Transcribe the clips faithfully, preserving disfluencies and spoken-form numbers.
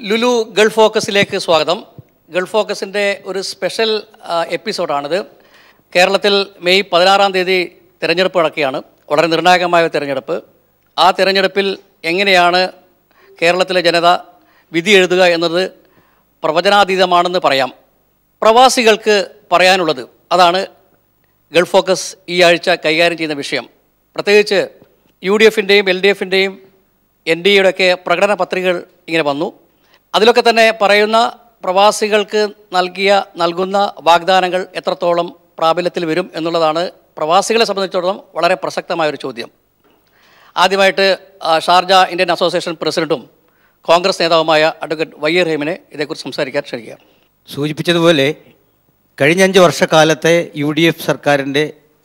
Lulu Gulf ഫോക്കസിലേക്ക് സ്വാഗതം. Gulf ഫോക്കസിൻ്റെ ഒരു special എപ്പിസോഡാണിത്. കേരളത്തിൽ മെയ് പതിനാറാം തീയതി തിരഞ്ഞെടുപ്പ് നടക്കുകയാണ്. വളരെ നിർണായകമായ തിരഞ്ഞെടുപ്പ്. ആ തിരഞ്ഞെടുപ്പിൽ എങ്ങനെയാണ് കേരളത്തിലെ ജനത വിധി എഴുതുക എന്നത് പ്രവചനാതീതമാണെന്ന് പറയാം. പ്രവാസികൾക്ക് പറയാനുള്ളത് അതാണ് ഗൾഫ് ഫോക്കസ് ഈ ആഴ്ച കൈകാര്യം ചെയ്യുന്ന വിഷയം. പ്രത്യേകിച്ച് യു ഡി എഫിൻ്റെയും എൽ ഡി എഫിൻ്റെയും എൻ ഡി എയുടെയൊക്കെ പ്രകടന പത്രികകൾ ഇങ്ങനെ വന്നു. അതിലൊക്കെ തന്നെ പറയുന്ന പ്രവാസികൾക്ക് നൽകിയ നൽകുന്ന വാഗ്ദാനങ്ങൾ എത്രത്തോളം പ്രാബല്യത്തിൽ വരും എന്നുള്ളതാണ് പ്രവാസികളെ സംബന്ധിച്ചിടത്തോളം വളരെ പ്രസക്തമായൊരു ചോദ്യം. ആദ്യമായിട്ട് ഷാർജ ഇന്ത്യൻ അസോസിയേഷൻ പ്രസിഡൻറ്റും കോൺഗ്രസ് നേതാവുമായ അഡ്വക്കേറ്റ് വൈ എ റഹീമിനെ ഇതേക്കുറിച്ച് സംസാരിക്കാൻ ക്ഷണിക്കുക. സൂചിപ്പിച്ചതുപോലെ കഴിഞ്ഞ അഞ്ച് വർഷക്കാലത്തെ യു ഡി എഫ് സർക്കാരിൻ്റെ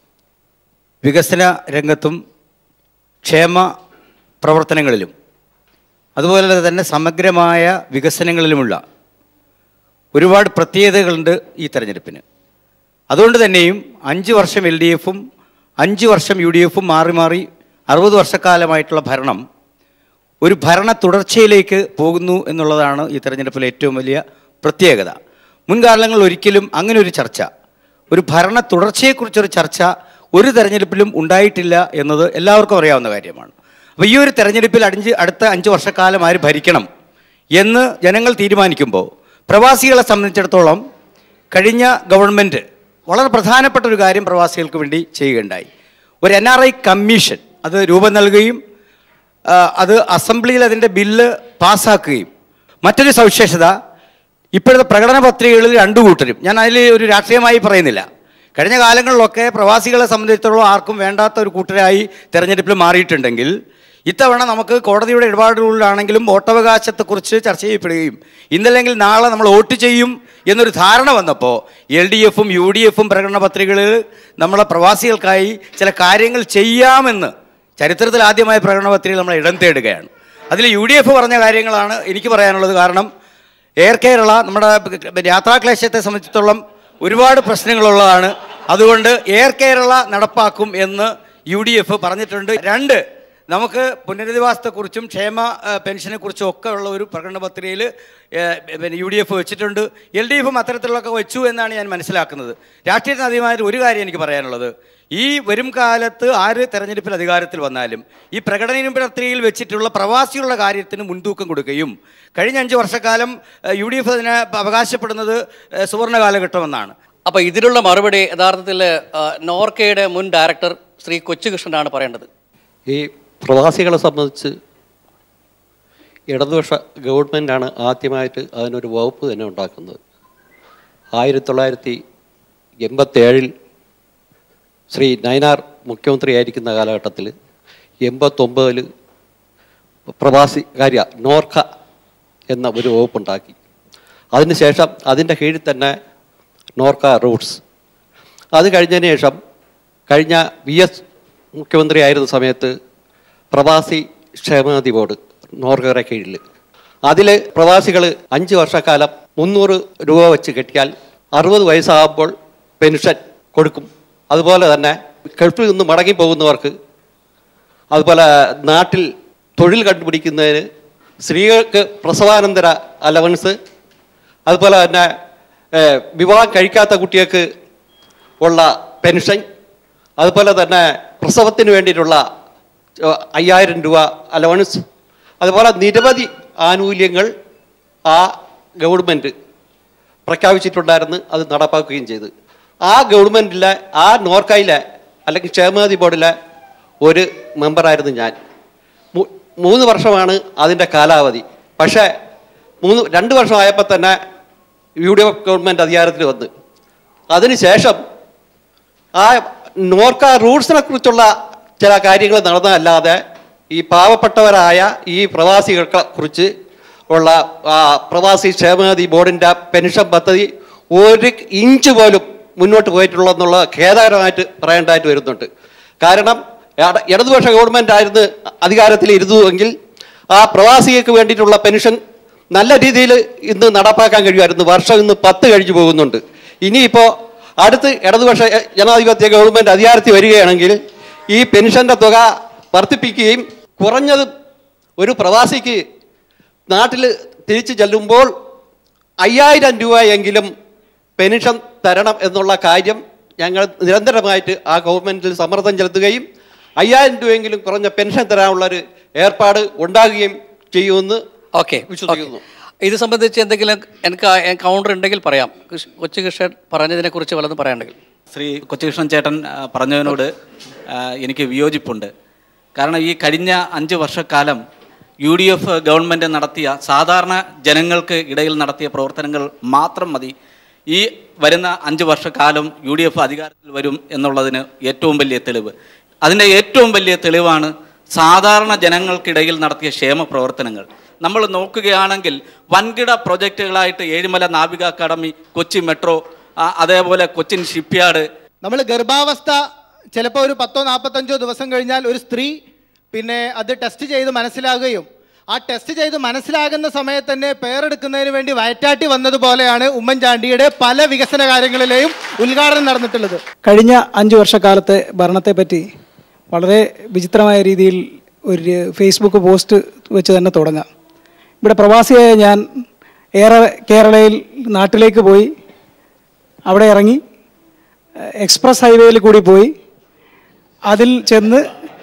വികസന രംഗത്തും ക്ഷേമ പ്രവർത്തനങ്ങളിലും അതുപോലെ തന്നെ സമഗ്രമായ വികസനങ്ങളിലുമുള്ള ഒരുപാട് പ്രത്യേകതകളുണ്ട് ഈ തെരഞ്ഞെടുപ്പിന്. അതുകൊണ്ട് തന്നെയും അഞ്ച് വർഷം എൽ ഡി എഫും അഞ്ച് വർഷം യു ഡി എഫും മാറി മാറി അറുപത് വർഷക്കാലമായിട്ടുള്ള ഭരണം ഒരു ഭരണ തുടർച്ചയിലേക്ക് പോകുന്നു എന്നുള്ളതാണ് ഈ തെരഞ്ഞെടുപ്പിലെ ഏറ്റവും വലിയ പ്രത്യേകത. മുൻകാലങ്ങളിൽ ഒരിക്കലും അങ്ങനെ ഒരു ചർച്ച, ഒരു ഭരണ തുടർച്ചയെക്കുറിച്ചൊരു ചർച്ച ഒരു തെരഞ്ഞെടുപ്പിലും ഉണ്ടായിട്ടില്ല എന്നത് എല്ലാവർക്കും അറിയാവുന്ന കാര്യമാണ്. അപ്പോൾ ഈ ഒരു തെരഞ്ഞെടുപ്പിൽ അഞ്ച് അടുത്ത അഞ്ച് വർഷക്കാലം ആര് ഭരിക്കണം എന്ന് ജനങ്ങൾ തീരുമാനിക്കുമ്പോൾ പ്രവാസികളെ സംബന്ധിച്ചിടത്തോളം കഴിഞ്ഞ ഗവൺമെൻറ് വളരെ പ്രധാനപ്പെട്ട ഒരു കാര്യം പ്രവാസികൾക്ക് വേണ്ടി ചെയ്യുകയുണ്ടായി. ഒരു എൻ ആർ ഐ കമ്മീഷൻ അത് രൂപം നൽകുകയും അത് അസംബ്ലിയിൽ അതിൻ്റെ ബില്ല് പാസ്സാക്കുകയും, മറ്റൊരു സവിശേഷത ഇപ്പോഴത്തെ പ്രകടന പത്രികകളിൽ രണ്ടു കൂട്ടരും, ഞാൻ അതിൽ ഒരു രാഷ്ട്രീയമായി പറയുന്നില്ല, കഴിഞ്ഞ കാലങ്ങളിലൊക്കെ പ്രവാസികളെ സംബന്ധിച്ചിടത്തോളം ആർക്കും വേണ്ടാത്ത ഒരു കൂട്ടരായി തെരഞ്ഞെടുപ്പിൽ മാറിയിട്ടുണ്ടെങ്കിൽ ഇത്തവണ നമുക്ക് കോടതിയുടെ ഇടപാടുകളിലാണെങ്കിലും വോട്ടവകാശത്തെക്കുറിച്ച് ചർച്ച ചെയ്യപ്പെടുകയും ഇന്നല്ലെങ്കിൽ നാളെ നമ്മൾ വോട്ട് ചെയ്യും എന്നൊരു ധാരണ വന്നപ്പോൾ എൽ ഡി എഫും യു ഡി എഫും പ്രകടന പത്രികകളിൽ നമ്മളെ പ്രവാസികൾക്കായി ചില കാര്യങ്ങൾ ചെയ്യാമെന്ന് ചരിത്രത്തിൽ ആദ്യമായ പ്രകടന പത്രികയിൽ നമ്മൾ ഇടം തേടുകയാണ്. അതിൽ യു ഡി എഫ് പറഞ്ഞ കാര്യങ്ങളാണ് എനിക്ക് പറയാനുള്ളത്. കാരണം എയർ കേരള നമ്മുടെ യാത്രാക്ലേശത്തെ സംബന്ധിച്ചിടത്തോളം ഒരുപാട് പ്രശ്നങ്ങളുള്ളതാണ്. അതുകൊണ്ട് എയർ കേരള നടപ്പാക്കും എന്ന് യു ഡി എഫ് പറഞ്ഞിട്ടുണ്ട്. രണ്ട്, നമുക്ക് പുനരധിവാസത്തെക്കുറിച്ചും ക്ഷേമ പെൻഷനെക്കുറിച്ചും ഒക്കെ ഉള്ള ഒരു പ്രകടന പത്രികയിൽ പിന്നെ യു ഡി എഫ് വെച്ചിട്ടുണ്ട്. എൽ ഡി എഫും അത്തരത്തിലുള്ളതൊക്കെ വെച്ചു എന്നാണ് ഞാൻ മനസ്സിലാക്കുന്നത്. രാഷ്ട്രീയത്തിന് അധികമായിട്ട് ഒരു കാര്യം എനിക്ക് പറയാനുള്ളത്, ഈ വരും കാലത്ത് ആര് തെരഞ്ഞെടുപ്പിൽ അധികാരത്തിൽ വന്നാലും ഈ പ്രകടന പത്രികയിൽ വെച്ചിട്ടുള്ള പ്രവാസികളുടെ കാര്യത്തിന് മുൻതൂക്കം കൊടുക്കുകയും കഴിഞ്ഞ അഞ്ച് വർഷക്കാലം യു ഡി എഫ് അതിനെ അവകാശപ്പെടുന്നത് സുവർണ്ണ കാലഘട്ടമെന്നാണ്. അപ്പോൾ ഇതിനുള്ള മറുപടി യഥാർത്ഥത്തിൽ നോർക്കയുടെ മുൻ ഡയറക്ടർ ശ്രീ കൊച്ചുകൃഷ്ണനാണ് പറയേണ്ടത്. ഈ പ്രവാസികളെ സംബന്ധിച്ച് ഇടതുപക്ഷ ഗവൺമെൻറ്റാണ് ആദ്യമായിട്ട് അതിനൊരു വകുപ്പ് തന്നെ ഉണ്ടാക്കുന്നത്. ആയിരത്തി തൊള്ളായിരത്തി എൺപത്തേഴിൽ ശ്രീ നയനാർ മുഖ്യമന്ത്രിയായിരിക്കുന്ന കാലഘട്ടത്തിൽ എൺപത്തൊമ്പതിൽ പ്രവാസി കാര്യ നോർക്ക എന്ന ഒരു വകുപ്പുണ്ടാക്കി. അതിനുശേഷം അതിൻ്റെ കീഴിൽ തന്നെ നോർക്ക റൂട്ട്സ്. അത് കഴിഞ്ഞതിന് ശേഷം കഴിഞ്ഞ വി എസ് മുഖ്യമന്ത്രി ആയിരുന്ന സമയത്ത് പ്രവാസി ക്ഷേമനിധി ബോർഡ് നോർക്കയുടെ കീഴിൽ, അതിൽ പ്രവാസികൾ അഞ്ച് വർഷക്കാലം മുന്നൂറ് രൂപ വെച്ച് കെട്ടിയാൽ അറുപത് വയസ്സാകുമ്പോൾ പെൻഷൻ കൊടുക്കും. അതുപോലെ തന്നെ ഗൾഫിൽ നിന്ന് മടങ്ങിപ്പോകുന്നവർക്ക്, അതുപോലെ നാട്ടിൽ തൊഴിൽ കണ്ടുപിടിക്കുന്നതിന് സ്ത്രീകൾക്ക് പ്രസവാനന്തര അലവൻസ്, അതുപോലെ തന്നെ വിവാഹം കഴിക്കാത്ത കുട്ടികൾക്ക് ഉള്ള പെൻഷൻ, അതുപോലെ തന്നെ പ്രസവത്തിന് വേണ്ടിയിട്ടുള്ള അയ്യായിരം രൂപ അലവൻസ്, അതുപോലെ നിരവധി ആനുകൂല്യങ്ങൾ ആ ഗവൺമെൻറ് പ്രഖ്യാപിച്ചിട്ടുണ്ടായിരുന്നു. അത് നടപ്പാക്കുകയും ചെയ്തു. ആ ഗവൺമെൻറ്റിലെ ആ നോർക്കയിലെ അല്ലെങ്കിൽ ക്ഷേമനിധി ബോർഡിലെ ഒരു മെമ്പറായിരുന്നു ഞാൻ. മൂന്ന് വർഷമാണ് അതിൻ്റെ കാലാവധി. പക്ഷേ മൂന്ന് രണ്ട് വർഷമായപ്പോൾ തന്നെ യു ഡി എഫ് ഗവൺമെൻറ് അധികാരത്തിൽ വന്ന് അതിനുശേഷം ആ നോർക്ക റൂട്ട്സിനെ കുറിച്ചുള്ള ചില കാര്യങ്ങൾ നടന്നതല്ലാതെ ഈ പാവപ്പെട്ടവരായ ഈ പ്രവാസികളെ കുറിച്ച് ഉള്ള പ്രവാസി ക്ഷേമനിധി ബോർഡിൻ്റെ പെൻഷൻ പദ്ധതി ഒരു ഇഞ്ച് പോലും മുന്നോട്ട് പോയിട്ടുള്ളതെന്നുള്ള ഖേദകരമായിട്ട് പറയേണ്ടതായിട്ട് വരുന്നുണ്ട്. കാരണം ഇടതുപക്ഷ ഗവൺമെൻറ് ആയിരുന്നു അധികാരത്തിൽ ഇരുന്നുവെങ്കിൽ ആ പ്രവാസികൾക്ക് വേണ്ടിയിട്ടുള്ള പെൻഷൻ നല്ല രീതിയിൽ ഇന്ന് നടപ്പാക്കാൻ കഴിയുമായിരുന്നു. വർഷം ഇന്ന് പത്ത് കഴിഞ്ഞു പോകുന്നുണ്ട്. ഇനിയിപ്പോൾ അടുത്ത് ഇടതുപക്ഷ ജനാധിപത്യ ഗവൺമെൻറ് അധികാരത്തിൽ വരികയാണെങ്കിൽ ഈ പെൻഷൻ്റെ തുക വർദ്ധിപ്പിക്കുകയും കുറഞ്ഞത് ഒരു പ്രവാസിക്ക് നാട്ടിൽ തിരിച്ചു ചെല്ലുമ്പോൾ അയ്യായിരം രൂപയെങ്കിലും പെൻഷൻ തരണം എന്നുള്ള കാര്യം ഞങ്ങൾ നിരന്തരമായിട്ട് ആ ഗവൺമെൻറ്റിൽ സമ്മർദ്ദം ചെലുത്തുകയും അയ്യായിരം രൂപയെങ്കിലും കുറഞ്ഞ പെൻഷൻ തരാനുള്ളൊരു ഏർപ്പാട് ഉണ്ടാകുകയും ചെയ്യുമെന്ന് ഓക്കെ വിശ്വസിക്കുന്നു. ഇത് സംബന്ധിച്ച് എന്തെങ്കിലും എനിക്ക് കൗണ്ടർ ഉണ്ടെങ്കിൽ പറയാം. കൊച്ചുകൃഷ്ണൻ പറഞ്ഞതിനെക്കുറിച്ച് വല്ലതും പറയാനുണ്ടെങ്കിൽ. ശ്രീ കൊച്ചുകൃഷ്ണൻ ചേട്ടൻ പറഞ്ഞതിനോട് എനിക്ക് വിയോജിപ്പുണ്ട്. കാരണം ഈ കഴിഞ്ഞ അഞ്ച് വർഷക്കാലം യു ഡി എഫ് ഗവൺമെൻറ് നടത്തിയ സാധാരണ ജനങ്ങൾക്ക് ഇടയിൽ നടത്തിയ പ്രവർത്തനങ്ങൾ മാത്രം മതി ഈ വരുന്ന അഞ്ച് വർഷക്കാലം യു ഡി എഫ് അധികാരത്തിൽ വരും എന്നുള്ളതിന് ഏറ്റവും വലിയ തെളിവ്. അതിൻ്റെ ഏറ്റവും വലിയ തെളിവാണ് സാധാരണ ജനങ്ങൾക്കിടയിൽ നടത്തിയ ക്ഷേമ പ്രവർത്തനങ്ങൾ. നമ്മൾ നോക്കുകയാണെങ്കിൽ വൻകിട പ്രൊജക്റ്റുകളായിട്ട് ഏഴിമല നാവിക അക്കാദമി, കൊച്ചി മെട്രോ, അതേപോലെ കൊച്ചിൻ ഷിപ്പ്യാർഡ്. നമ്മൾ ഗർഭാവസ്ഥ ചിലപ്പോൾ ഒരു പത്തോ നാൽപ്പത്തഞ്ചോ ദിവസം കഴിഞ്ഞാൽ ഒരു സ്ത്രീ പിന്നെ അത് ടെസ്റ്റ് ചെയ്ത് മനസ്സിലാകുകയും ആ ടെസ്റ്റ് ചെയ്ത് മനസ്സിലാകുന്ന സമയത്ത് തന്നെ പേരെടുക്കുന്നതിന് വേണ്ടി വയറ്റാട്ടി വന്നതുപോലെയാണ് ഉമ്മൻചാണ്ടിയുടെ പല വികസന കാര്യങ്ങളിലെയും ഉദ്ഘാടനം നടന്നിട്ടുള്ളത്. കഴിഞ്ഞ അഞ്ച് വർഷക്കാലത്തെ ഭരണത്തെപ്പറ്റി വളരെ വിചിത്രമായ രീതിയിൽ ഒരു ഫേസ്ബുക്ക് പോസ്റ്റ് വെച്ച് തന്നെ തുടങ്ങാം. ഇവിടെ പ്രവാസിയായ ഞാൻ ഏറെ കേരളയിൽ നാട്ടിലേക്ക് പോയി, അവിടെ ഇറങ്ങി എക്സ്പ്രസ് ഹൈവേയിൽ കൂടി പോയി, അതിൽ ചെന്ന്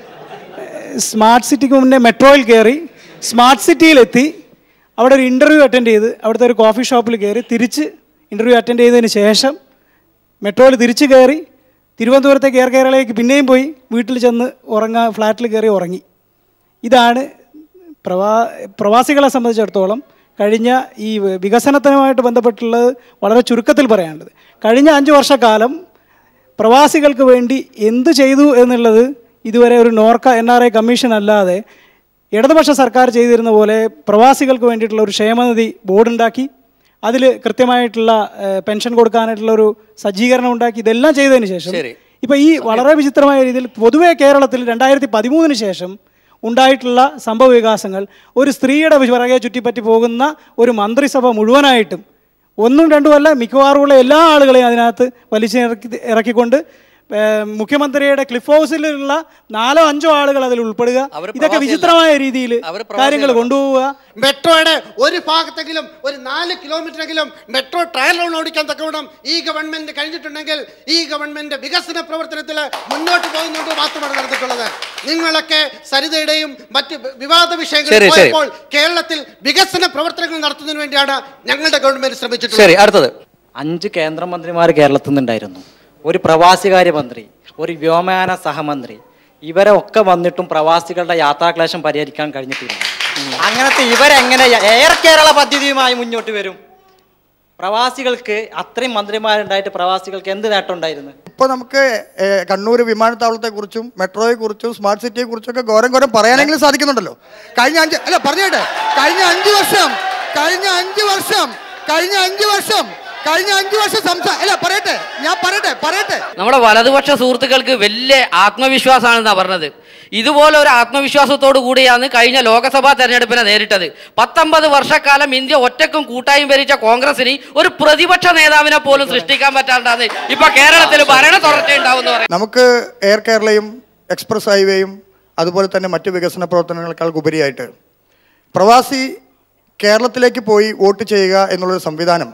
സ്മാർട്ട് സിറ്റിക്ക് മുന്നേ മെട്രോയിൽ കയറി സ്മാർട്ട് സിറ്റിയിലെത്തി, അവിടെ ഒരു ഇൻ്റർവ്യൂ അറ്റൻഡ് ചെയ്ത് അവിടുത്തെ ഒരു കോഫി ഷോപ്പിൽ കയറി തിരിച്ച് ഇൻ്റർവ്യൂ അറ്റൻഡ് ചെയ്തതിന് ശേഷം മെട്രോയിൽ തിരിച്ച് കയറി തിരുവനന്തപുരത്തേക്ക് എയർ കേരളയിലേക്ക് പിന്നെയും പോയി വീട്ടിൽ ചെന്ന് ഉറങ്ങാൻ ഫ്ലാറ്റിൽ കയറി ഉറങ്ങി. ഇതാണ് പ്രവാ പ്രവാസികളെ സംബന്ധിച്ചിടത്തോളം കഴിഞ്ഞ ഈ വികസനത്തിനുമായിട്ട് ബന്ധപ്പെട്ടുള്ളത് വളരെ ചുരുക്കത്തിൽ പറയാനുള്ളത്. കഴിഞ്ഞ അഞ്ച് വർഷക്കാലം പ്രവാസികൾക്ക് വേണ്ടി എന്ത് ചെയ്തു എന്നുള്ളത് ഇതുവരെ ഒരു Norka N R I commission അല്ലാതെ ഇടതുപക്ഷ സർക്കാർ ചെയ്തിരുന്ന പോലെ പ്രവാസികൾക്ക് വേണ്ടിയിട്ടുള്ള ഒരു ക്ഷേമനിധി ബോർഡുണ്ടാക്കി അതിൽ കൃത്യമായിട്ടുള്ള പെൻഷൻ കൊടുക്കാനായിട്ടുള്ള ഒരു സജ്ജീകരണം ഉണ്ടാക്കി ഇതെല്ലാം ചെയ്തതിന് ശേഷം ഇപ്പം ഈ വളരെ വിചിത്രമായ രീതിയിൽ പൊതുവെ കേരളത്തിൽ രണ്ടായിരത്തി പതിമൂന്നിന് ശേഷം ഉണ്ടായിട്ടുള്ള സംഭവ വികാസങ്ങൾ ഒരു സ്ത്രീയുടെ പിറകെ ചുറ്റിപ്പറ്റി പോകുന്ന ഒരു മന്ത്രിസഭ മുഴുവനായിട്ടും ഒന്നും രണ്ടുമല്ല മിക്കവാറുമുള്ള എല്ലാ ആളുകളെയും അതിനകത്ത് വലിച്ചിറക്കി ഇറക്കിക്കൊണ്ട് മുഖ്യമന്ത്രിയുടെ ക്ലിഫ് ഹൗസിലുള്ള നാലോ അഞ്ചോ ആളുകൾ അതിൽ ഉൾപ്പെടുക, ഇതൊക്കെ വിചിത്രമായ രീതിയിൽ കാര്യങ്ങൾ കൊണ്ടുപോവുക. മെട്രോയുടെ ഒരു ഭാഗത്തെങ്കിലും ഒരു നാല് കിലോമീറ്ററെങ്കിലും മെട്രോ ട്രയൽ റൺ ഓടിക്കാൻ തക്കവണ്ണം ഈ ഗവൺമെന്റ് കഴിഞ്ഞിട്ടുണ്ടെങ്കിൽ ഈ ഗവൺമെന്റ് വികസന പ്രവർത്തനത്തിൽ മുന്നോട്ട് പോകുന്നുണ്ട് മാത്രമാണ് നടന്നിട്ടുള്ളത്. നിങ്ങളൊക്കെ സരിതയുടെയും മറ്റ് വിവാദ വിഷയങ്ങളിൽ പോയപ്പോൾ കേരളത്തിൽ വികസന പ്രവർത്തനങ്ങൾ നടത്തുന്നതിന് വേണ്ടിയാണ് ഞങ്ങളുടെ ഗവൺമെന്റ് ശ്രമിച്ചിട്ടുള്ളത്. അടുത്തത് അഞ്ച് കേന്ദ്രമന്ത്രിമാർ കേരളത്തിൽ നിന്നുണ്ടായിരുന്നു, ഒരു പ്രവാസികാര്യ മന്ത്രി, ഒരു വ്യോമയാന സഹമന്ത്രി. ഇവരെ ഒക്കെ വന്നിട്ടും പ്രവാസികളുടെ യാത്രാക്ലേശം പരിഹരിക്കാൻ കഴിഞ്ഞിട്ടില്ല. അങ്ങനത്തെ ഇവരെങ്ങനെ എയർ കേരള പദ്ധതിയുമായി മുന്നോട്ട് വരും? പ്രവാസികൾക്ക് അത്രയും മന്ത്രിമാരുണ്ടായിട്ട് പ്രവാസികൾക്ക് എന്ത് നേട്ടം ഉണ്ടായിരുന്നു? ഇപ്പോൾ നമുക്ക് കണ്ണൂർ വിമാനത്താവളത്തെക്കുറിച്ചും മെട്രോയെക്കുറിച്ചും സ്മാർട്ട് സിറ്റിയെ കുറിച്ചൊക്കെ ഘോരം ഘോരം പറയാനെങ്കിലും സാധിക്കുന്നുണ്ടല്ലോ. കഴിഞ്ഞ അഞ്ച് അല്ല പറഞ്ഞേട്ടെ കഴിഞ്ഞ അഞ്ച് വർഷം കഴിഞ്ഞ അഞ്ച് വർഷം കഴിഞ്ഞ അഞ്ച് വർഷം കഴിഞ്ഞ അഞ്ചു വർഷം സംസാ അല്ല പറയട്ടെ ഞാൻ പറയട്ടെ പറയട്ടെ നമ്മുടെ വലതുപക്ഷ സുഹൃത്തുക്കൾക്ക് വലിയ ആത്മവിശ്വാസമാണെന്നാണ് പറഞ്ഞത്. ഇതുപോലെ ഒരു ആത്മവിശ്വാസത്തോടു കൂടിയാണ് കഴിഞ്ഞ ലോക്സഭാ തെരഞ്ഞെടുപ്പിനെ നേരിട്ടത്. പത്തൊമ്പത് വർഷക്കാലം ഇന്ത്യ ഒറ്റക്കും കൂട്ടായും ഭരിച്ച കോൺഗ്രസിന് ഒരു പ്രതിപക്ഷ നേതാവിനെ പോലും സൃഷ്ടിക്കാൻ പറ്റാണ്ടാണ് ഇപ്പൊ കേരളത്തിൽ ഭരണ തുടർച്ചയുണ്ടാവും. നമുക്ക് എയർ കേരളയും എക്സ്പ്രസ് ഹൈവേയും അതുപോലെ തന്നെ മറ്റു വികസന പ്രവർത്തനങ്ങളെക്കാൾ ഉപരിയായിട്ട് പ്രവാസി കേരളത്തിലേക്ക് പോയി വോട്ട് ചെയ്യുക എന്നുള്ളൊരു സംവിധാനം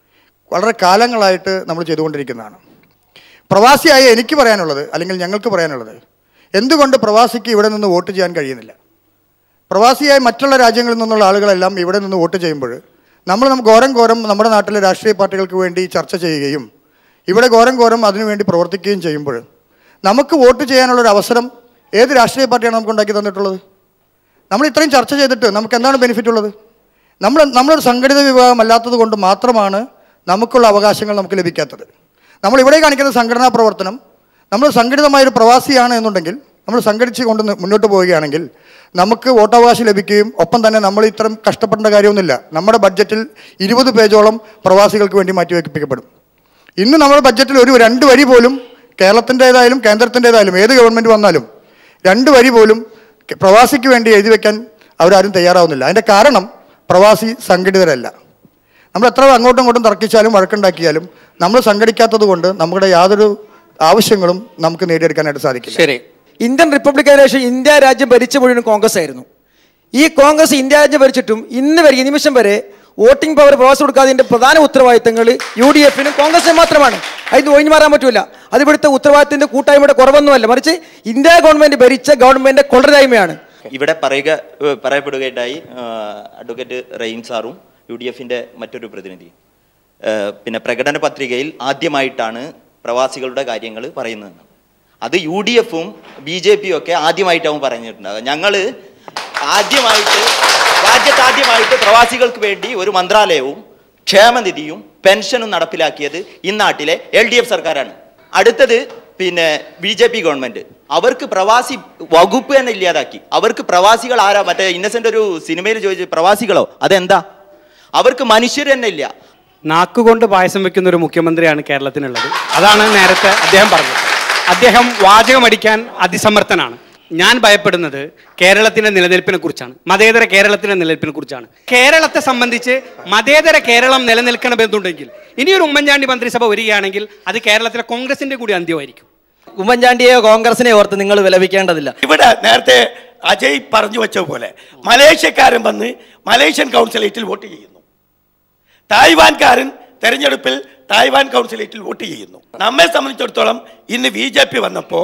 വളരെ കാലങ്ങളായിട്ട് നമ്മൾ ചെയ്തുകൊണ്ടിരിക്കുന്നതാണ്. പ്രവാസിയായ എനിക്ക് പറയാനുള്ളത് അല്ലെങ്കിൽ ഞങ്ങൾക്ക് പറയാനുള്ളത്, എന്തുകൊണ്ട് പ്രവാസിക്ക് ഇവിടെ നിന്ന് വോട്ട് ചെയ്യാൻ കഴിയുന്നില്ല? പ്രവാസിയായി മറ്റുള്ള രാജ്യങ്ങളിൽ നിന്നുള്ള ആളുകളെല്ലാം ഇവിടെ നിന്ന് വോട്ട് ചെയ്യുമ്പോൾ നമ്മൾ നമുക്ക് ഘോരം ഘോരം നമ്മുടെ നാട്ടിലെ രാഷ്ട്രീയ പാർട്ടികൾക്ക് വേണ്ടി ചർച്ച ചെയ്യുകയും ഇവിടെ ഘോരം ഘോരം അതിനുവേണ്ടി പ്രവർത്തിക്കുകയും ചെയ്യുമ്പോൾ നമുക്ക് വോട്ട് ചെയ്യാനുള്ളൊരു അവസരം ഏത് രാഷ്ട്രീയ പാർട്ടിയാണ് നമുക്ക് ഉണ്ടാക്കി തന്നിട്ടുള്ളത്? നമ്മൾ ഇത്രയും ചർച്ച ചെയ്തിട്ട് നമുക്ക് എന്താണ് ബെനിഫിറ്റ് ഉള്ളത്? നമ്മൾ നമ്മളൊരു സംഘടിത വിഭാഗം അല്ലാത്തത് കൊണ്ട് മാത്രമാണ് നമുക്കുള്ള അവകാശങ്ങൾ നമുക്ക് ലഭിക്കാത്തത്. നമ്മൾ ഇവിടെ കാണിക്കുന്ന സംഘടനാ പ്രവർത്തനം, നമ്മൾ സംഘടിതമായൊരു പ്രവാസിയാണ് എന്നുണ്ടെങ്കിൽ നമ്മൾ സംഘടിച്ച് കൊണ്ട് മുന്നോട്ട് പോവുകയാണെങ്കിൽ നമുക്ക് വോട്ടവകാശം ലഭിക്കുകയും ഒപ്പം തന്നെ നമ്മൾ ഇത്തരം കഷ്ടപ്പെടേണ്ട കാര്യമൊന്നുമില്ല. നമ്മുടെ ബഡ്ജറ്റിൽ ഇരുപത് പേജോളം പ്രവാസികൾക്ക് വേണ്ടി മാറ്റിവെപ്പിക്കപ്പെടും. ഇന്ന് നമ്മുടെ ബഡ്ജറ്റിൽ ഒരു രണ്ട് വരി പോലും കേരളത്തിൻ്റേതായാലും കേന്ദ്രത്തിൻ്റേതായാലും ഏത് ഗവൺമെൻറ് വന്നാലും രണ്ട് വരി പോലും പ്രവാസിക്ക് വേണ്ടി എഴുതി വയ്ക്കാൻ അവരാരും തയ്യാറാവുന്നില്ല. അതിൻ്റെ കാരണം പ്രവാസി സംഘടിതരല്ല. നമ്മൾ എത്ര അങ്ങോട്ടും ഇങ്ങോട്ടും തർക്കിച്ചാലും വഴക്കുണ്ടാക്കിയാലും നമ്മൾ സംഘടിക്കാത്തത് കൊണ്ട് നമ്മുടെ യാതൊരു ആവശ്യങ്ങളും നമുക്ക് നേടിയെടുക്കാനായിട്ട് സാധിക്കില്ല. ശരി, ഇന്ത്യൻ റിപ്പബ്ലിക്കിന് ശേഷം ഇന്ത്യ രാജ്യം ഭരിച്ച മുഴുവൻ കോൺഗ്രസ് ആയിരുന്നു. ഈ കോൺഗ്രസ് ഇന്ത്യ രാജ്യം ഭരിച്ചിട്ടും ഇന്ന് വരെ ഈ നിമിഷം വരെ വോട്ടിംഗ് പവർ പ്രവാസം കൊടുക്കാതിൻ്റെ പ്രധാന ഉത്തരവാദിത്തങ്ങൾ യു ഡി എഫിനും കോൺഗ്രസിനും മാത്രമാണ്. അതിന് ഒഴിഞ്ഞു മാറാൻ പറ്റില്ല. അത് ഇവിടുത്തെ ഉത്തരവാദിത്തത്തിൻ്റെ കൂട്ടായ്മയുടെ കുറവൊന്നുമല്ല, മറിച്ച് ഇന്ത്യ ഗവൺമെൻറ് ഭരിച്ച ഗവൺമെൻറ് കൊള്ളരായ്മയാണ്. ഇവിടെ പറയുക പറയപ്പെടുകയുണ്ടായി അഡ്വക്കേറ്റ് റഹീം സാറും യു ഡി എഫിൻ്റെ മറ്റൊരു പ്രതിനിധി പിന്നെ പ്രകടന പത്രികയിൽ ആദ്യമായിട്ടാണ് പ്രവാസികളുടെ കാര്യങ്ങൾ പറയുന്നതെന്ന്. അത് യു ഡി എഫും ബി ജെ പിയും ഒക്കെ ആദ്യമായിട്ടാവും പറഞ്ഞിട്ടുണ്ടാകുക. ഞങ്ങൾ ആദ്യമായിട്ട് രാജ്യത്ത് ആദ്യമായിട്ട് പ്രവാസികൾക്ക് വേണ്ടി ഒരു മന്ത്രാലയവും ക്ഷേമനിധിയും പെൻഷനും നടപ്പിലാക്കിയത് ഈ നാട്ടിലെ എൽ ഡി എഫ് സർക്കാരാണ്. അടുത്തത് പിന്നെ ബി ജെ പി ഗവൺമെന്റ് അവർക്ക് പ്രവാസി വകുപ്പ് തന്നെ ഇല്ലാതാക്കി. അവർക്ക് പ്രവാസികൾ ആരാ? മറ്റേ ഇന്നസെന്റ് ഒരു സിനിമയിൽ ചോദിച്ചു പ്രവാസികളോ, അതെന്താ? അവർക്ക് മനുഷ്യർ തന്നെ ഇല്ല. നാക്കുകൊണ്ട് പായസം വെക്കുന്ന ഒരു മുഖ്യമന്ത്രിയാണ് കേരളത്തിനുള്ളത്. അതാണ് നേരത്തെ അദ്ദേഹം പറഞ്ഞത്. അദ്ദേഹം വാചകമടിക്കാൻ അതിസമർത്ഥനാണ്. ഞാൻ ഭയപ്പെടുന്നത് കേരളത്തിന്റെ നിലനിൽപ്പിനെ കുറിച്ചാണ്, മതേതര കേരളത്തിന്റെ നിലനിൽപ്പിനെ കുറിച്ചാണ്. കേരളത്തെ സംബന്ധിച്ച് മതേതര കേരളം നിലനിൽക്കണമെന്നുണ്ടെങ്കിൽ ഇനിയൊരു ഉമ്മൻചാണ്ടി മന്ത്രിസഭ വരികയാണെങ്കിൽ അത് കേരളത്തിലെ കോൺഗ്രസിന്റെ കൂടി അന്ത്യമായിരിക്കും. ഉമ്മൻചാണ്ടിയെയോ കോൺഗ്രസിനെ ഓർത്ത് നിങ്ങൾ വിലപിക്കേണ്ടതില്ല. ഇവിടെ നേരത്തെ അജയ് പറഞ്ഞു വെച്ച പോലെ മലേഷ്യക്കാരൻ വന്ന് മലേഷ്യൻ കൗൺസിലേറ്റിൽ വോട്ട് ചെയ്യുന്നു, തായ്വാൻകാരൻ തെരഞ്ഞെടുപ്പിൽ തായ്വാൻ കൗൺസിലേറ്റിൽ വോട്ട് ചെയ്യുന്നു. നമ്മെ സംബന്ധിച്ചിടത്തോളം ഇന്ന് ബി ജെ പി വന്നപ്പോൾ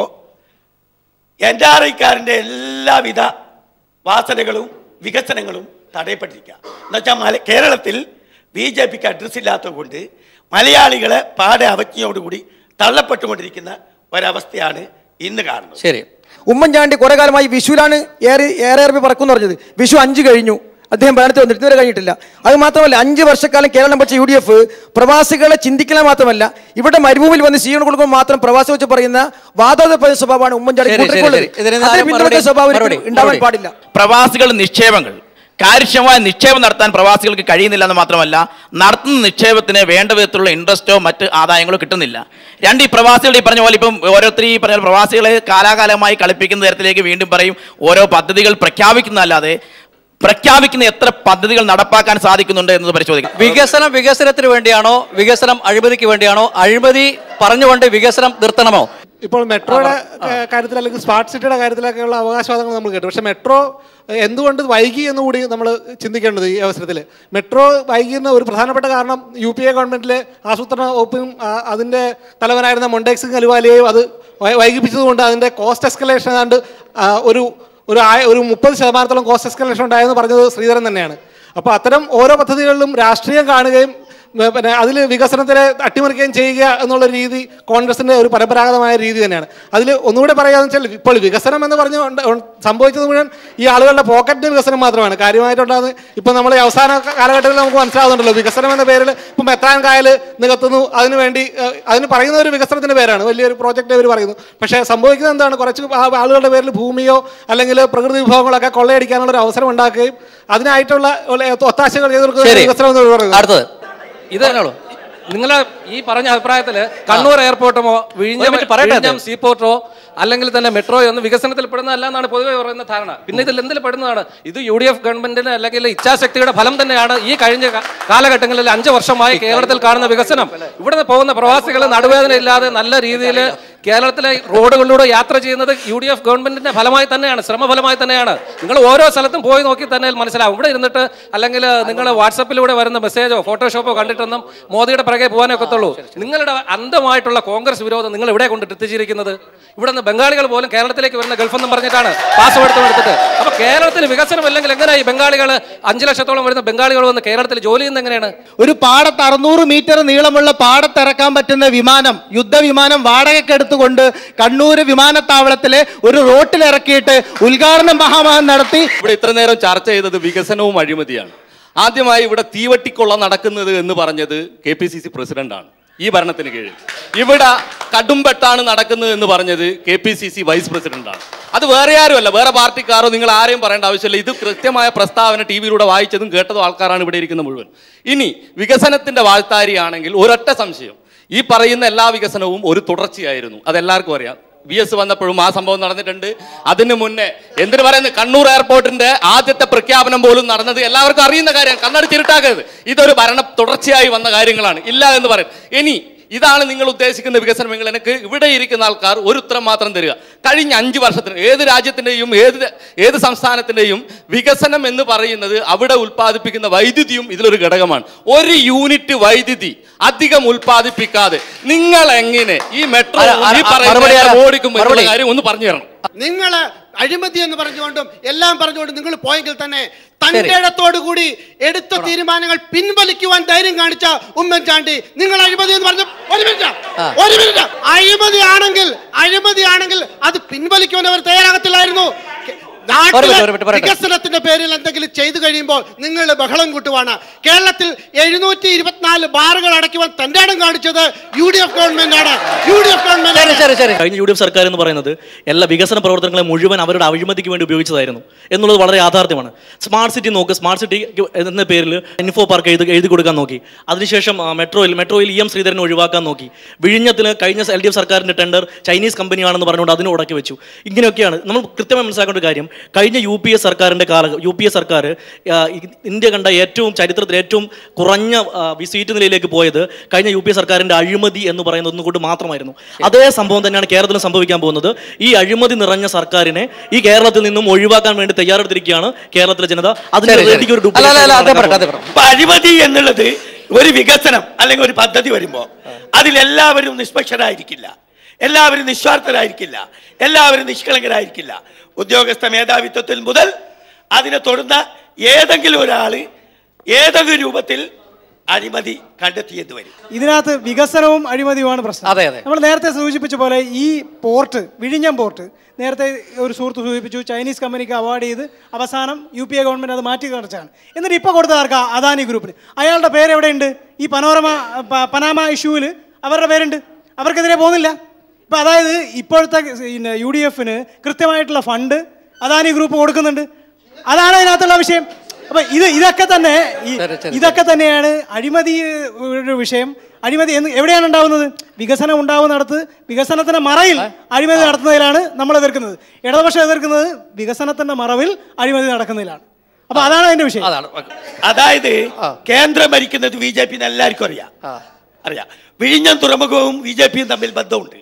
എൻ ആർ ഐക്കാരൻ്റെ എല്ലാവിധ വാസനകളും വികസനങ്ങളും തടയപ്പെട്ടിരിക്കുക. എന്നുവെച്ചാൽ മല കേരളത്തിൽ ബി ജെ പിക്ക് അഡ്രസ് ഇല്ലാത്തത് കൊണ്ട് മലയാളികളെ പാടെ അവജ്ഞയോടുകൂടി തള്ളപ്പെട്ടുകൊണ്ടിരിക്കുന്ന ഒരവസ്ഥയാണ് ഇന്ന് കാണുന്നത്. ശരി, ഉമ്മൻചാണ്ടി കുറെ കാലമായി വിഷുവിലാണ് ഏറെ ഏറെ ഏറെ പറക്കും പറഞ്ഞത്. വിഷു അഞ്ച് കഴിഞ്ഞു, അദ്ദേഹം ഭരണത്തിൽ വന്നിട്ട് ഇതുവരെ കഴിഞ്ഞിട്ടില്ല. അത് മാത്രമല്ല, അഞ്ച് വർഷക്കാലം കേരളം വെച്ച യു ഡി എഫ് പ്രവാസികളെ ചിന്തിക്കാൻ മാത്രമല്ല ഇവിടെ മരുഭൂമിയിൽ വന്ന് സ്വീകരണം കൊടുക്കുമ്പോൾ മാത്രം പ്രവാസി വെച്ച് പറയുന്ന വാദോദ സ്വഭാവമാണ് ഉമ്മൻചാണ്ടി സ്വഭാവം ഉണ്ടാവാൻ പാടില്ല. പ്രവാസികൾ നിക്ഷേപങ്ങൾ കാര്യക്ഷമമായ നിക്ഷേപം നടത്താൻ പ്രവാസികൾക്ക് കഴിയുന്നില്ല എന്ന് മാത്രമല്ല, നടത്തുന്ന നിക്ഷേപത്തിന് വേണ്ട വിധത്തിലുള്ള ഇൻട്രസ്റ്റോ മറ്റ് ആദായങ്ങളോ കിട്ടുന്നില്ല. രണ്ട്, ഈ പ്രവാസികളുടെ ഈ പറഞ്ഞ പോലെ ഇപ്പം ഓരോരുത്തർ ഈ പറഞ്ഞ പ്രവാസികളെ കാലാകാലമായി കളിപ്പിക്കുന്ന തരത്തിലേക്ക് വീണ്ടും പറയും ഓരോ പദ്ധതികൾ പ്രഖ്യാപിക്കുന്നതല്ലാതെ പ്രഖ്യാപിക്കുന്ന എത്ര പദ്ധതികൾ നടപ്പാക്കാൻ സാധിക്കുന്നുണ്ട് എന്നത് പരിശോധിക്കാം. വികസനം വികസനത്തിന് വേണ്ടിയാണോ, വികസനം അഴിമതിക്ക് വേണ്ടിയാണോ? അഴിമതി പറഞ്ഞുകൊണ്ട് വികസനം നിർത്തണമോ? ഇപ്പോൾ മെട്രോയുടെ കാര്യത്തിൽ അല്ലെങ്കിൽ സ്മാർട്ട് സിറ്റിയുടെ കാര്യത്തിലൊക്കെയുള്ള അവകാശവാദങ്ങൾ നമ്മൾ കേട്ടു. പക്ഷേ മെട്രോ എന്തുകൊണ്ട് വൈകി എന്നുകൂടി നമ്മൾ ചിന്തിക്കേണ്ടത് ഈ അവസരത്തിൽ. മെട്രോ വൈകിയെന്ന ഒരു പ്രധാനപ്പെട്ട കാരണം യു പി എ ഗവൺമെൻറ്റിലെ ആസൂത്രണ വകുപ്പും അതിൻ്റെ തലവനായിരുന്ന മൊണ്ടേക് സിംഗ് അലുവാലിയെയും അത് വൈകിപ്പിച്ചതുകൊണ്ട് അതിൻ്റെ കോസ്റ്റ് എസ്കലേഷൻ ഏതാണ്ട് ഒരു ഒരു ആയ ഒരു മുപ്പത് ശതമാനത്തോളം കോസ്റ്റ് എസ്കലേഷൻ ഉണ്ടായെന്ന് പറഞ്ഞത് ശ്രീധരൻ തന്നെയാണ്. അപ്പോൾ അത്തരം ഓരോ പദ്ധതികളിലും രാഷ്ട്രീയം കാണുകയും പിന്നെ അതിൽ വികസനത്തിനെ അട്ടിമറിക്കുകയും ചെയ്യുക എന്നുള്ള രീതി കോൺഗ്രസിൻ്റെ ഒരു പരമ്പരാഗതമായ രീതി തന്നെയാണ്. അതിൽ ഒന്നുകൂടെ പറയുകയെന്ന് വെച്ചാൽ ഇപ്പോൾ വികസനം എന്ന് പറഞ്ഞ് സംഭവിച്ചത് മുഴുവൻ ഈ ആളുകളുടെ പോക്കറ്റിൻ്റെ വികസനം മാത്രമാണ്. കാര്യമായിട്ടുണ്ടാകുന്നത് ഇപ്പോൾ നമ്മൾ ഈ അവസാന കാലഘട്ടത്തിൽ നമുക്ക് മനസ്സിലാവുന്നുണ്ടല്ലോ, വികസനം എന്ന പേരിൽ ഇപ്പം മെത്രാൻ കായൽ നികത്തുന്നു, അതിന് വേണ്ടി അതിന് പറയുന്ന ഒരു വികസനത്തിൻ്റെ പേരാണ്, വലിയൊരു പ്രോജക്റ്റ് അവർ പറയുന്നു. പക്ഷേ സംഭവിക്കുന്നത് എന്താണ്? കുറച്ച് ആളുകളുടെ പേരിൽ ഭൂമിയോ അല്ലെങ്കിൽ പ്രകൃതി വിഭവങ്ങളൊക്കെ കൊള്ളയടിക്കാനുള്ള ഒരു അവസരം ഉണ്ടാക്കുകയും അതിനായിട്ടുള്ള ഒത്താശകൾ ചെയ്ത് കൊടുക്കുന്ന വികസനം എന്ന് പറയുന്നത്. ഇത് നിങ്ങൾ ഈ പറഞ്ഞ അഭിപ്രായത്തിൽ കണ്ണൂർ എയർപോർട്ടോ വിഴിഞ്ഞം സീപോർട്ടോ അല്ലെങ്കിൽ തന്നെ മെട്രോയോ ഒന്നും വികസനത്തിൽ പെടുന്നതല്ല എന്നാണ് പൊതുവെ പറയുന്ന ധാരണ. പിന്നെ ഇതിൽ എന്തിൽ പെടുന്നതാണ്? ഇത് യു ഡി എഫ് ഗവൺമെന്റിന് അല്ലെങ്കിൽ ഇച്ഛാശക്തിയുടെ ഫലം തന്നെയാണ്. ഈ കഴിഞ്ഞ കാലഘട്ടങ്ങളിൽ അഞ്ച് വർഷമായി കേരളത്തിൽ കാണുന്ന വികസനം. ഇവിടെ പോകുന്ന പ്രവാസികൾ നടുവേദന ഇല്ലാതെ നല്ല രീതിയിൽ കേരളത്തിലെ റോഡുകളിലൂടെ യാത്ര ചെയ്യുന്നത് യു ഡി എഫ് ഗവൺമെന്റിന്റെ ഫലമായി തന്നെയാണ്, ശ്രമഫലമായി തന്നെയാണ്. നിങ്ങൾ ഓരോ സ്ഥലത്തും പോയി നോക്കി തന്നെ മനസ്സിലാവും. ഇവിടെ ഇരുന്നിട്ട് അല്ലെങ്കിൽ നിങ്ങൾ വാട്സപ്പിലൂടെ വരുന്ന മെസ്സേജോ ഫോട്ടോഷോപ്പോ കണ്ടിട്ടൊന്നും മോദിയുടെ പിറകെ പോകാനേ ഒക്കത്തുള്ളൂ. നിങ്ങളുടെ അന്ധമായിട്ടുള്ള കോൺഗ്രസ് വിരോധം നിങ്ങൾ ഇവിടെ കൊണ്ടിട്ട് എത്തിച്ചിരിക്കുന്നത്. ഇവിടെ നിന്ന് ബംഗാളികൾ പോലും കേരളത്തിലേക്ക് വരുന്ന ഗൾഫ് എന്നും പറഞ്ഞിട്ടാണ് പാസ്പോർട്ട് എടുത്തിട്ട്. അപ്പൊ കേരളത്തിൽ വികസനം അല്ലെങ്കിൽ എങ്ങനെയായി ബംഗാളികൾ അഞ്ചു ലക്ഷത്തോളം വരുന്ന ബംഗാളികൾ വന്ന് കേരളത്തിൽ ജോലി ചെയ്യുന്നത് എങ്ങനെയാണ്? ഒരു പാടത്ത് അറുന്നൂറ് മീറ്റർ നീളമുള്ള പാടത്തിറക്കാൻ പറ്റുന്ന വിമാനം, യുദ്ധവിമാനം വാടകയ്ക്ക് എടുത്തുകൊണ്ട് കണ്ണൂർ വിമാനത്താവളത്തിലെ ഒരു റോട്ടിൽ ഇറക്കിയിട്ട് ഉദ്ഘാടനം മഹാമഹം നടത്തി. ഇവിടെ ഇത്ര നേരം ചർച്ച ചെയ്തത് വികസനവും അഴിമതിയാണ്. ആദ്യമായി ഇവിടെ തീവട്ടിക്കൊള്ള നടക്കുന്നത് എന്ന് പറഞ്ഞത് കെ പി സി സി പ്രസിഡന്റാണ് ഈ ഭരണത്തിന് കീഴിൽ. ഇവിടെ കടുംപെട്ടാണ് നടക്കുന്നത് എന്ന് പറഞ്ഞത് K P C C vice പ്രസിഡന്റാണ്. അത് വേറെ ആരുമല്ല, വേറെ പാർട്ടിക്കാരോ നിങ്ങൾ ആരെയും പറയേണ്ട ആവശ്യമില്ല. ഇത് കൃത്യമായ പ്രസ്താവന ടി വിയിലൂടെ വായിച്ചതും കേട്ടതും ആൾക്കാരാണ് ഇവിടെ ഇരിക്കുന്ന മുഴുവൻ. ഇനി വികസനത്തിന്റെ വാഴ്ത്താരിയാണെങ്കിൽ ഒരൊറ്റ സംശയം, ഈ പറയുന്ന എല്ലാ വികസനവും ഒരു തുടർച്ചയായിരുന്നു. അതെല്ലാവർക്കും അറിയാം. വി എസ് വന്നപ്പോഴും ആ സംഭവം നടന്നിട്ടുണ്ട്. അതിന് മുന്നേ എന്തിനു പറയുന്നത്, കണ്ണൂർ എയർപോർട്ടിന്റെ ആദ്യത്തെ പ്രഖ്യാപനം പോലും നടന്നത് എല്ലാവർക്കും അറിയുന്ന കാര്യമാണ്. കണ്ണട ചിരുട്ടാക്കരുത്. ഇതൊരു ഭരണ തുടർച്ചയായി വന്ന കാര്യങ്ങളാണ്, ഇല്ല എന്ന് പറയും. ഇനി ഇതാണ് നിങ്ങൾ ഉദ്ദേശിക്കുന്ന വികസനമെങ്കിൽ എനിക്ക് ഇവിടെ ഇരിക്കുന്ന ആൾക്കാർ ഒരു ഉത്തരം മാത്രം തരിക. കഴിഞ്ഞ അഞ്ച് വർഷത്തിന് ഏത് രാജ്യത്തിൻ്റെയും ഏത് ഏത് സംസ്ഥാനത്തിൻ്റെയും വികസനം എന്ന് പറയുന്നത് അവിടെ ഉൽപ്പാദിപ്പിക്കുന്ന വൈദ്യുതിയും ഇതിലൊരു ഘടകമാണ്. ഒരു യൂണിറ്റ് വൈദ്യുതി അധികം ഉൽപ്പാദിപ്പിക്കാതെ നിങ്ങൾ എങ്ങനെ ഈ മെട്രോ ഈ പറയുന്ന ഓടിക്കുമ്പോൾ കാര്യം ഒന്ന് പറഞ്ഞു തരണം. നിങ്ങൾ അഴിമതി എന്ന് പറഞ്ഞുകൊണ്ടും എല്ലാം പറഞ്ഞുകൊണ്ടും നിങ്ങൾ പോയെങ്കിൽ തന്നെ തന്റെ ഇടത്തോടു കൂടി എടുത്ത തീരുമാനങ്ങൾ പിൻവലിക്കുവാൻ ധൈര്യം കാണിച്ച ഉമ്മൻചാണ്ടി നിങ്ങൾ അഴിമതി എന്ന് പറഞ്ഞു. ഒരു മിനിറ്റ് ഒരു മിനിറ്റ് അഴിമതി ആണെങ്കിൽ അഴിമതി ആണെങ്കിൽ അത് പിൻവലിക്കുവാൻ അവർ തയ്യാറാകത്തില്ലായിരുന്നു. നാട്ടിലെ വികസനത്തിന്റെ പേരിൽ എന്തെങ്കിലും ചെയ്തു കഴിയുമ്പോൾ നിങ്ങൾ ബഹളം കൂട്ടുവാണ്. കേരളത്തിൽ എഴുന്നൂറ്റി ഇരുപത്തിനാല് ബാറുകൾ അടയ്ക്കുവാൻ തന്റെ ഇടം കാണിച്ചത് യു ഡി എഫ് ഗവൺമെന്റ് ആണ്. യു ഡി എഫ് ഗവൺമെന്റ് കഴിഞ്ഞ യു ഡി എഫ് സർക്കാർ എന്ന് പറയുന്നത് എല്ലാ വികസന പ്രവർത്തനങ്ങളെ മുഴുവൻ അവരുടെ അഴിമതിക്ക് വേണ്ടി ഉപയോഗിച്ചതായിരുന്നു എന്നുള്ളത് വളരെ യാഥാർത്ഥ്യമാണ്. സ്മാർട്ട് സിറ്റി നോക്ക്, സ്മാർട്ട് സിറ്റി എന്ന പേരിൽ ഇൻഫോ പാർക്ക് എഴുതി എഴുതി കൊടുക്കാൻ നോക്കി. അതിനുശേഷം മെട്രോയിൽ മെട്രോയിൽ ഇ എം ശ്രീധരനെ ഒഴിവാക്കാൻ നോക്കി. വിഴിഞ്ഞത്തിന് കഴിഞ്ഞ എൽ ഡി എഫ് സർക്കാരിന്റെ ടെൻഡർ ചൈനീസ് കമ്പനിയാണെന്ന് പറഞ്ഞുകൊണ്ട് അതിന് ഉടക്കി വെച്ചു. ഇങ്ങനെയൊക്കെയാണ് നമ്മൾ കൃത്യമായി മനസ്സിലാക്കേണ്ട ഒരു കാര്യം. കഴിഞ്ഞ യു പി എ സർക്കാരിൻ്റെ കാല യു പി എ സർക്കാർ ഇന്ത്യ കണ്ട ഏറ്റവും ചരിത്രത്തിൽ ഏറ്റവും കുറഞ്ഞ സീറ്റ് നിലയിലേക്ക് പോയത് കഴിഞ്ഞ യു പി എ സർക്കാരിൻ്റെ അഴിമതി എന്ന് പറയുന്നത് ഒന്നുകൊണ്ട് മാത്രമായിരുന്നു. അതേ സംഭവം തന്നെയാണ് കേരളത്തിൽ സംഭവിക്കാൻ പോകുന്നത്. ഈ അഴിമതി നിറഞ്ഞ സർക്കാരിനെ ഈ കേരളത്തിൽ നിന്നും ഒഴിവാക്കാൻ വേണ്ടി തയ്യാറെടുത്തിരിക്കുകയാണ് കേരളത്തിലെ ജനത. അഴിമതി എന്നുള്ളത് ഒരു വികസനം അല്ലെങ്കിൽ ഒരു പദ്ധതി വരുമ്പോൾ അതിലെല്ലാവരും നിഷ്പക്ഷരായിരിക്കില്ല, എല്ലാവരും നിസ്വാർത്ഥരായിരിക്കില്ല, എല്ലാവരും നിഷ്കളങ്കരായിരിക്കില്ല. ഉദ്യോഗസ്ഥ മേധാവിത്വത്തിൽ മുതൽ അതിനെ തുടർന്ന ഏതെങ്കിലും ഒരാൾ ഏതെങ്കിലും രൂപത്തിൽ അഴിമതി കണ്ടെത്തിയെന്ന് വരും. ഇതിനകത്ത് വികസനവും അഴിമതിയുമാണ് പ്രശ്നം. അതെ അതെ നമ്മൾ നേരത്തെ സൂചിപ്പിച്ച പോലെ ഈ പോർട്ട് വിഴിഞ്ഞം പോർട്ട് നേരത്തെ ഒരു സുഹൃത്ത് സൂചിപ്പിച്ചു, ചൈനീസ് കമ്പനിക്ക് അവാർഡ് ചെയ്ത് അവസാനം യു പി എ ഗവൺമെൻറ് അത് മാറ്റി കാണിച്ചാണ്. എന്നിട്ട് ഇപ്പോൾ കൊടുത്ത ആർക്കാ? അദാനി ഗ്രൂപ്പിന്. അയാളുടെ പേര് എവിടെയുണ്ട്? ഈ പനോരമ പനാമ ഇഷ്യൂവിൽ അവരുടെ പേരുണ്ട്. അവർക്കെതിരെ പോകുന്നില്ല. ഇപ്പം അതായത് ഇപ്പോഴത്തെ യു ഡി എഫിന് കൃത്യമായിട്ടുള്ള ഫണ്ട് അദാനി ഗ്രൂപ്പ് കൊടുക്കുന്നുണ്ട്. അതാണ് അതിനകത്തുള്ള വിഷയം. അപ്പം ഇത് ഇതൊക്കെ തന്നെ ഇതൊക്കെ തന്നെയാണ് അഴിമതി വിഷയം. അഴിമതി എന്ന് എവിടെയാണ് ഉണ്ടാവുന്നത്? വികസനം ഉണ്ടാവുന്നിടത്ത് വികസനത്തിന്റെ മറയിൽ അഴിമതി നടത്തുന്നതിലാണ് നമ്മൾ എതിർക്കുന്നത്. ഇടതുപക്ഷം എതിർക്കുന്നത് വികസനത്തിന്റെ മറവിൽ അഴിമതി നടക്കുന്നതിലാണ്. അപ്പൊ അതാണ് അതിന്റെ വിഷയം. അതായത് കേന്ദ്രം ഭരിക്കുന്നത് ബി ജെ പി എല്ലാവർക്കും അറിയാം അറിയാം വിഴിഞ്ഞം തുറമുഖവും ബി ജെ പിയും തമ്മിൽ ബന്ധമുണ്ട്.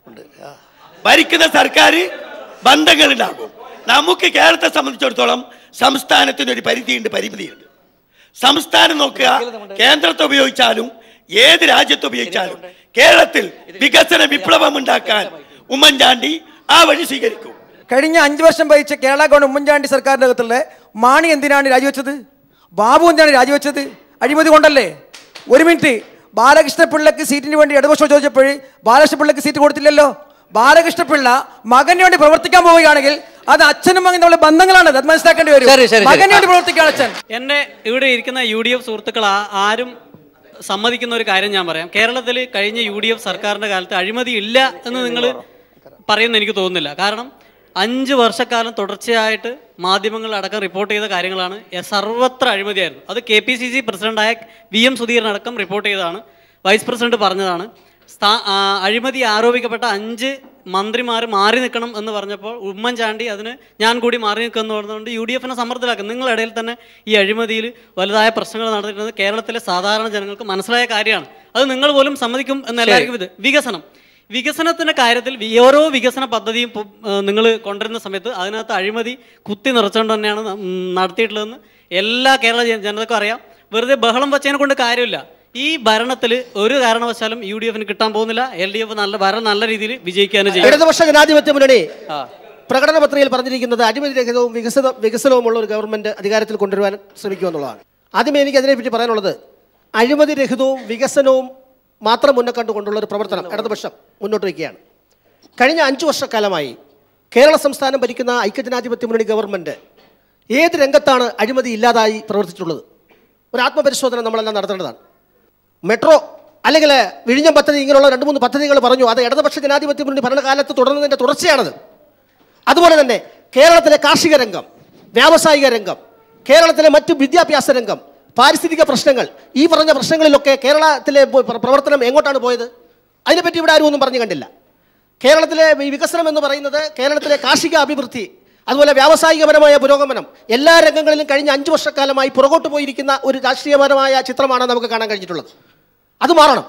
ഭരിക്കുന്ന സർക്കാർ ബന്ധങ്ങളുണ്ടാകും. നമുക്ക് കേരളത്തെ സംബന്ധിച്ചിടത്തോളം സംസ്ഥാനത്തിനൊരു പരിധിയുണ്ട്, പരിമിതിയുണ്ട്. സംസ്ഥാനം നോക്കുക, കേന്ദ്രത്തെ ഉപയോഗിച്ചാലും ഏത് രാജ്യത്ത് ഉപയോഗിച്ചാലും കേരളത്തിൽ വികസന വിപ്ലവം ഉണ്ടാക്കാൻ ഉമ്മൻചാണ്ടി ആ വഴി സ്വീകരിക്കും. കഴിഞ്ഞ അഞ്ചു വർഷം ഭരിച്ച കേരള ഗവൺമെന്റ് ഉമ്മൻചാണ്ടി സർക്കാരിൻ്റെ അകത്തുള്ള മാണി എന്തിനാണ് രാജിവെച്ചത്? ബാബു എന്തിനാണ് രാജിവെച്ചത്? അഴിമതി കൊണ്ടല്ലേ. ഒരു മിനിറ്റ്, ബാലകൃഷ്ണപിള്ളക്ക് സീറ്റിന് വേണ്ടി ഇടതുപക്ഷം ചോദിച്ചപ്പോൾ ബാലകൃഷ്ണപിള്ളക്ക് സീറ്റ് കൊടുത്തില്ലല്ലോ. ബാലകൃഷ്ണപിള്ള മകന് വേണ്ടി പ്രവർത്തിക്കാൻ പോവുകയാണെങ്കിൽ അത് അച്ഛനും മകനും തമ്മിലുള്ള ബന്ധങ്ങളാണ്. അത് മനസ്സിലാക്കേണ്ടി വരും. മകന് വേണ്ടി പ്രവർത്തിക്കുകയാണ് അച്ഛൻ. എന്നെ ഇവിടെ ഇരിക്കുന്ന യു ഡി എഫ് സുഹൃത്തുക്കൾ ആരും സമ്മതിക്കുന്ന ഒരു കാര്യം ഞാൻ പറയാം. കേരളത്തിൽ കഴിഞ്ഞ യു ഡി എഫ് സർക്കാരിൻ്റെ കാലത്ത് അഴിമതി ഇല്ല എന്ന് നിങ്ങൾ പറയുന്ന എനിക്ക് തോന്നുന്നില്ല. കാരണം അഞ്ച് വർഷക്കാലം തുടർച്ചയായിട്ട് മാധ്യമങ്ങൾ അടക്കം റിപ്പോർട്ട് ചെയ്ത കാര്യങ്ങളാണ്. സർവത്ര അഴിമതിയായിരുന്നു. അത് കെ പി സി സി പ്രസിഡന്റായ വി എം സുധീരനടക്കം റിപ്പോർട്ട് ചെയ്തതാണ്. വൈസ് പ്രസിഡന്റ് പറഞ്ഞതാണ്. സ്ഥാ അഴിമതി ആരോപിക്കപ്പെട്ട അഞ്ച് മന്ത്രിമാർ മാറി നിൽക്കണം എന്ന് പറഞ്ഞപ്പോൾ ഉമ്മൻചാണ്ടി അതിന് ഞാൻ കൂടി മാറി നിൽക്കുമെന്ന് പറഞ്ഞുകൊണ്ട് യു ഡി എഫിനെ സമ്മർദ്ദത്തിലാക്കും. നിങ്ങളുടെ ഇടയിൽ തന്നെ ഈ അഴിമതിയിൽ വലുതായ പ്രശ്നങ്ങൾ നടത്തിയിട്ടുള്ളത് കേരളത്തിലെ സാധാരണ ജനങ്ങൾക്ക് മനസ്സിലായ കാര്യമാണ്. അത് നിങ്ങൾ പോലും സമ്മതിക്കും എന്നെല്ലാവർക്കും. ഇത് വികസനം വികസനത്തിൻ്റെ കാര്യത്തിൽ ഓരോ വികസന പദ്ധതിയും നിങ്ങൾ കൊണ്ടുവരുന്ന സമയത്ത് അതിനകത്ത് അഴിമതി കുത്തി നിറച്ചുകൊണ്ട് തന്നെയാണ് നടത്തിയിട്ടുള്ളതെന്ന് എല്ലാ കേരള ജനതക്കും അറിയാം. വെറുതെ ബഹളം വച്ചതിനെ കൊണ്ട് കാര്യമില്ല. ഈ ഭരണത്തിൽ ഒരു കാരണവശാലും യു ഡി എഫിന് കിട്ടാൻ പോകുന്നില്ല. എൽ ഡി എഫ് നല്ല ഭരണം നല്ല രീതിയിൽ വിജയിക്കാനും ചെയ്യും. ഇടതുപക്ഷ ജനാധിപത്യ മുന്നണി പ്രകടന പത്രികയിൽ പറഞ്ഞിരിക്കുന്നത് അഴിമതി രഹിതവും വികസന വികസനവുമുള്ള ഒരു ഗവൺമെന്റ് അധികാരത്തിൽ കൊണ്ടുവരുവാൻ ശ്രമിക്കുമെന്നുള്ളതാണ്. ആദ്യമേ എനിക്ക് അതിനെപ്പറ്റി പറയാനുള്ളത്, അഴിമതി രഹിതവും വികസനവും മാത്രം മുന്നേ കണ്ടുകൊണ്ടുള്ള ഒരു പ്രവർത്തനം ഇടതുപക്ഷം മുന്നോട്ട് വയ്ക്കുകയാണ്. കഴിഞ്ഞ അഞ്ചു വർഷക്കാലമായി കേരള സംസ്ഥാനം ഭരിക്കുന്ന ഐക്യജനാധിപത്യ മുന്നണി ഗവൺമെൻറ് ഏത് രംഗത്താണ് അഴിമതി ഇല്ലാതായി പ്രവർത്തിച്ചിട്ടുള്ളത്? ഒരു ആത്മപരിശോധന നമ്മളെല്ലാം നടത്തേണ്ടതാണ്. മെട്രോ അല്ലെങ്കിൽ വിഴിഞ്ഞം പദ്ധതി, ഇങ്ങനെയുള്ള രണ്ട് മൂന്ന് പദ്ധതികൾ പറഞ്ഞു. അത് ഇടതുപക്ഷ ജനാധിപത്യ മുന്നണി ഭരണകാലത്ത് തുടർന്നതിൻ്റെ തുടർച്ചയാണത്. അതുപോലെ തന്നെ കേരളത്തിലെ കാർഷിക രംഗം, വ്യാവസായിക രംഗം, കേരളത്തിലെ മറ്റു വിദ്യാഭ്യാസ രംഗം, പാരിസ്ഥിതിക പ്രശ്നങ്ങൾ, ഈ പറഞ്ഞ പ്രശ്നങ്ങളിലൊക്കെ കേരളത്തിലെ പ്രവർത്തനം എങ്ങോട്ടാണ് പോയത്? അതിനെപ്പറ്റി ഇവിടെ ആരും ഒന്നും പറഞ്ഞു കണ്ടില്ല. കേരളത്തിലെ ഈ വികസനം എന്ന് പറയുന്നത് കേരളത്തിലെ കാർഷിക അഭിവൃദ്ധി, അതുപോലെ വ്യാവസായികപരമായ പുരോഗമനം, എല്ലാ രംഗങ്ങളിലും കഴിഞ്ഞ അഞ്ച് വർഷക്കാലമായി പുറകോട്ട് പോയിരിക്കുന്ന ഒരു രാഷ്ട്രീയപരമായ ചിത്രമാണ് നമുക്ക് കാണാൻ കഴിഞ്ഞിട്ടുള്ളത്. അത് മാറണം.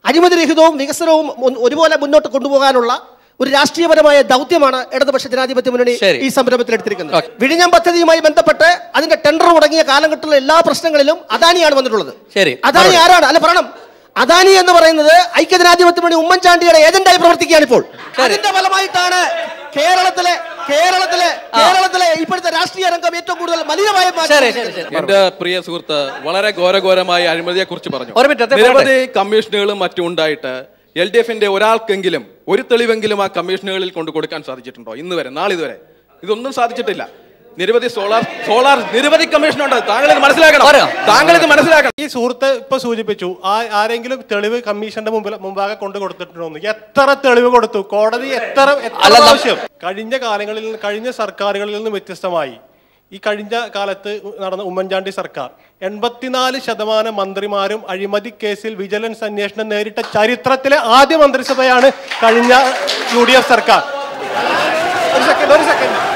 അഴിമതിരഹിതവും വികസനവും ഒന്ന് ഒരുപോലെ മുന്നോട്ട് കൊണ്ടുപോകാനുള്ള ഒരു രാഷ്ട്രീയപരമായ ദൗത്യമാണ് ഇടതുപക്ഷ ജനാധിപത്യ മുന്നണി ഈ സംരംഭത്തിൽ എടുത്തിരിക്കുന്നത്. വിഴിഞ്ഞം പദ്ധതിയുമായി ബന്ധപ്പെട്ട് അതിന്റെ ടെൻഡർ മുടങ്ങിയ കാലഘട്ടത്തിലുള്ള എല്ലാ പ്രശ്നങ്ങളിലും അദാനിയാണ് വന്നിട്ടുള്ളത്. അദാനി ആരാണ്? അല്ല പറയണം, അദാനി എന്ന് പറയുന്നത് ഐക്യജനാധിപത്യ മുന്നണി ഉമ്മൻചാണ്ടിയുടെ ഏജന്റായി പ്രവർത്തിക്കുകയാണ് ഇപ്പോൾ. അതിന്റെ ഫലമായിട്ടാണ് കേരളത്തിലെ കേരളത്തിലെ കേരളത്തിലെ ഇപ്പോഴത്തെ രാഷ്ട്രീയ രംഗം ഏറ്റവും കൂടുതൽ മലിനമായി. എന്റെ പ്രിയ സുഹൃത്ത് വളരെ ഘോരഘോരമായ അഴിമതിയെ കുറിച്ച് പറഞ്ഞു. നിരവധി കമ്മീഷനുകളും മറ്റും ഉണ്ടായിട്ട് എൽ ഡി എഫിന്റെ ഒരാൾക്കെങ്കിലും ഒരു തെളിവെങ്കിലും ആ കമ്മീഷനുകളിൽ കൊണ്ടു കൊടുക്കാൻ സാധിച്ചിട്ടുണ്ടോ? ഇന്ന് വരെ, നാളിതുവരെ ഇതൊന്നും സാധിച്ചിട്ടില്ല. നിരവധി സോളാർ സോളാർ നിരവധി കമ്മീഷനുണ്ട്. താങ്കൾ ഇത് മനസ്സിലാക്കണം, താങ്കൾ ഇത് മനസ്സിലാക്കണം. ഈ സുഹൃത്ത് ഇപ്പൊ സൂചിപ്പിച്ചു, ആ ആരെങ്കിലും തെളിവ് കമ്മീഷന്റെ മുമ്പിൽ മുമ്പാകെ കൊണ്ടു കൊടുത്തിട്ടുണ്ടോ? എത്ര തെളിവ് കൊടുത്തു കോടതി? എത്ര എത്ര പ്രാവശ്യം? കഴിഞ്ഞ കാലങ്ങളിൽ കഴിഞ്ഞ സർക്കാരുകളിൽ നിന്ന് വ്യത്യസ്തമായി ഈ കഴിഞ്ഞ കാലത്ത് നടന്ന ഉമ്മൻചാണ്ടി സർക്കാർ എൺപത്തിനാല് ശതമാനം മന്ത്രിമാരും അഴിമതി കേസിൽ വിജിലൻസ് അന്വേഷണം നേരിട്ട ചരിത്രത്തിലെ ആദ്യ മന്ത്രിസഭയാണ് കഴിഞ്ഞ യു ഡി എഫ് സർക്കാർ. ഒരു സെക്കൻഡ് ഒരു സെക്കൻഡ്